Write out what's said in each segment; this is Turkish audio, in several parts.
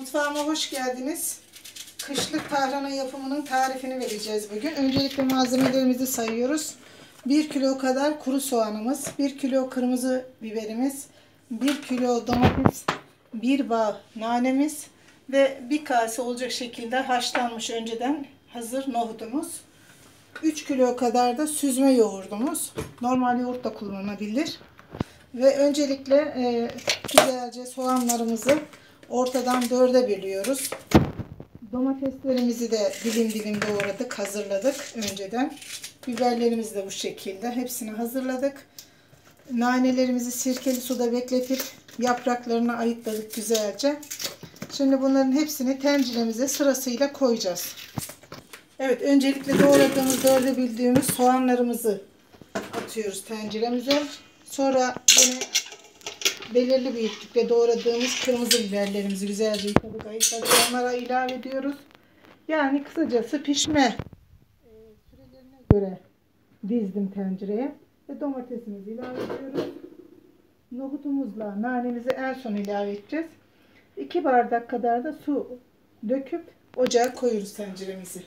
Mutfağıma hoş geldiniz. Kışlık tarhana yapımının tarifini vereceğiz bugün. Öncelikle malzemelerimizi sayıyoruz. 1 kilo kadar kuru soğanımız, 1 kilo kırmızı biberimiz, 1 kilo domates, 1 bağ nanemiz ve bir kase olacak şekilde haşlanmış önceden hazır nohudumuz. 3 kilo kadar da süzme yoğurdumuz. Normal yoğurt da kullanılabilir. Ve öncelikle güzelce soğanlarımızı ortadan 4'e bölüyoruz. Domateslerimizi de dilim dilim doğradık, hazırladık önceden. Biberlerimizi de bu şekilde hepsini hazırladık. Nanelerimizi sirkeli suda bekletip yapraklarını ayıkladık güzelce. Şimdi bunların hepsini tenceremize sırasıyla koyacağız. Evet, öncelikle doğradığımız 4'e böldüğümüz soğanlarımızı atıyoruz tenceremize. Sonra yine belirli büyüklükte doğradığımız kırmızı biberlerimizi güzelce yıkadık, ayıkladık. Onlara ilave ediyoruz. Yani kısacası pişme sürelerine göre dizdim tencereye. Ve domatesimizi ilave ediyoruz. Nohutumuzla nanemizi en son ilave edeceğiz. 2 bardak kadar da su döküp ocağa koyuyoruz tenceremizi.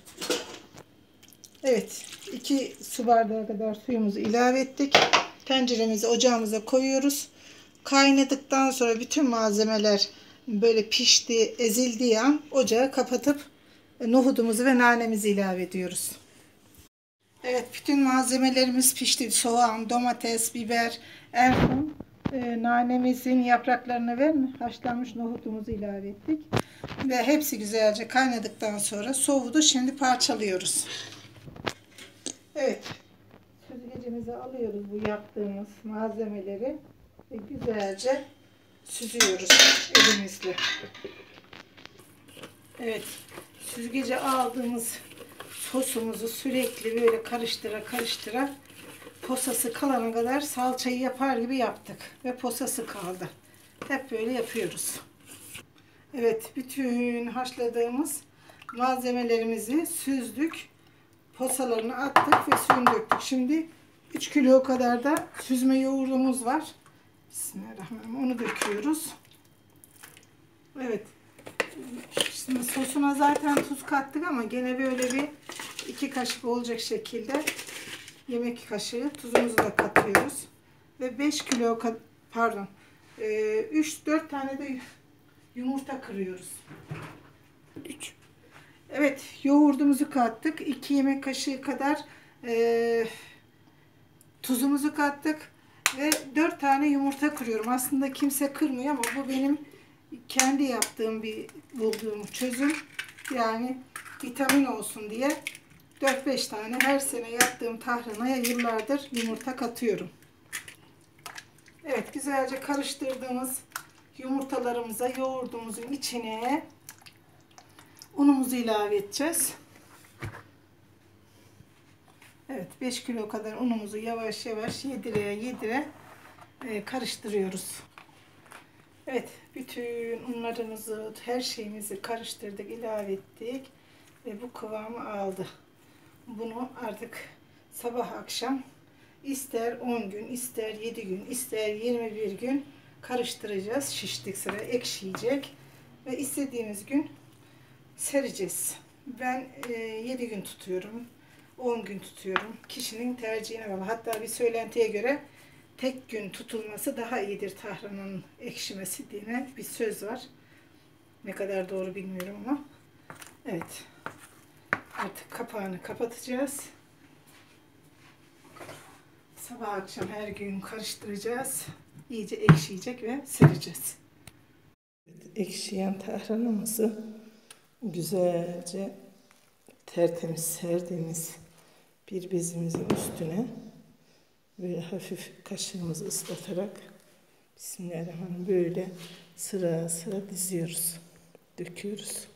Evet, 2 su bardağı kadar suyumuzu ilave ettik. Tenceremizi ocağımıza koyuyoruz. Kaynadıktan sonra bütün malzemeler böyle pişti, ezildiği an ocağı kapatıp nohudumuzu ve nanemizi ilave ediyoruz. Evet, bütün malzemelerimiz pişti. Soğan, domates, biber, en son nanemizin yapraklarını ve haşlanmış nohudumuzu ilave ettik. Ve hepsi güzelce kaynadıktan sonra soğudu. Şimdi parçalıyoruz. Evet, süzgecimize alıyoruz bu yaptığımız malzemeleri ve güzelce süzüyoruz elimizle. Evet, süzgece aldığımız sosumuzu sürekli böyle karıştıra posası kalana kadar salçayı yapar gibi yaptık ve posası kaldı. Hep böyle yapıyoruz. Evet, bütün haşladığımız malzemelerimizi süzdük. Posalarını attık ve suyunu döktük. Şimdi 3 kilo kadar da süzme yoğurdumuz var. Bismillahirrahmanirrahim. Onu döküyoruz. Evet. Şimdi sosuna zaten tuz kattık ama gene böyle bir 2 kaşık olacak şekilde yemek kaşığı tuzumuzu da katıyoruz. Ve 5 kilo pardon 3-4 tane de yumurta kırıyoruz. 3. Evet, yoğurdumuzu kattık. 2 yemek kaşığı kadar tuzumuzu kattık. Ve 4 tane yumurta kırıyorum. Aslında kimse kırmıyor ama bu benim kendi yaptığım bulduğum çözüm. Yani vitamin olsun diye 4-5 tane her sene yaptığım tarhanaya yıllardır yumurta katıyorum. Evet, güzelce karıştırdığımız yumurtalarımıza yoğurdumuzun içine unumuzu ilave edeceğiz. Evet, 5 kilo kadar unumuzu yavaş yavaş yedire karıştırıyoruz. Evet, bütün unlarımızı, her şeyimizi karıştırdık, ilave ettik ve bu kıvamı aldı. Bunu artık sabah akşam ister 10 gün, ister 7 gün, ister 21 gün karıştıracağız. Şiştik sıra ekşiyecek ve istediğimiz gün sereceğiz. Ben 7 gün tutuyorum, 10 gün tutuyorum. Kişinin tercihine bağlı. Hatta bir söylentiye göre tek gün tutulması daha iyidir tarhananın ekşimesi diye bir söz var. Ne kadar doğru bilmiyorum ama. Evet. Artık kapağını kapatacağız. Sabah akşam her gün karıştıracağız. İyice ekşiyecek ve sereceğiz. Evet, ekşiyen tarhanamızı güzelce tertemiz serdiğimiz bir bezimizin üstüne böyle hafif kaşığımızı ıslatarak Bismillahirrahmanirrahim böyle sıra sıra diziyoruz. Döküyoruz.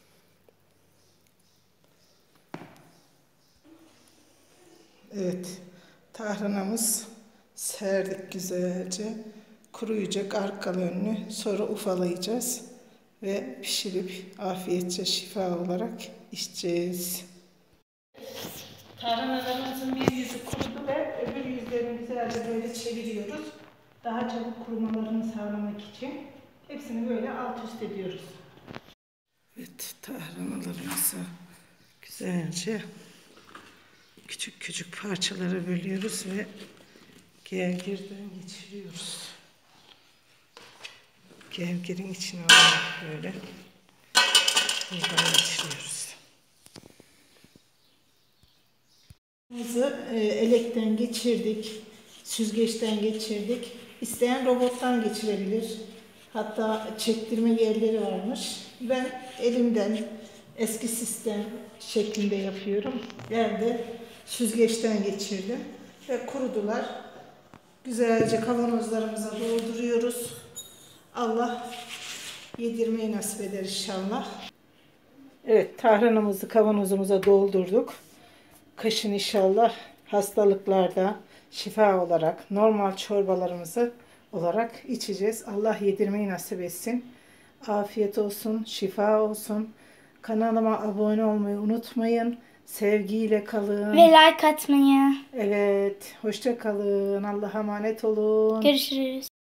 Evet, tarhanamız serdik güzelce. Kuruyacak arkalı önlü. Sonra ufalayacağız ve pişirip afiyetçe şifa olarak içeceğiz. Tarhanalarımızın bir yüzü kurudu ve öbür yüzlerini güzelce böyle çeviriyoruz. Daha çabuk kurumalarını sağlamak için hepsini böyle alt üst ediyoruz. Evet, tarhanalarımızı güzelce küçük küçük parçalara bölüyoruz ve gevgirden geçiriyoruz. Gevgirin içine alarak böyle buradan geçiriyoruz. Elekten geçirdik, süzgeçten geçirdik. İsteyen robottan geçirebilir. Hatta çektirme yerleri varmış. Ben elimden eski sistem şeklinde yapıyorum. Ben de süzgeçten geçirdim ve kurudular. Güzelce kavanozlarımıza dolduruyoruz. Allah yedirmeyi nasip eder inşallah. Evet, tarhanamızı kavanozumuza doldurduk. Kışın inşallah hastalıklarda şifa olarak normal çorbalarımızı olarak içeceğiz. Allah yedirmeyi nasip etsin. Afiyet olsun, şifa olsun. Kanalıma abone olmayı unutmayın. Sevgiyle kalın. Ve like atmayı. Evet, hoşça kalın. Allah'a emanet olun. Görüşürüz.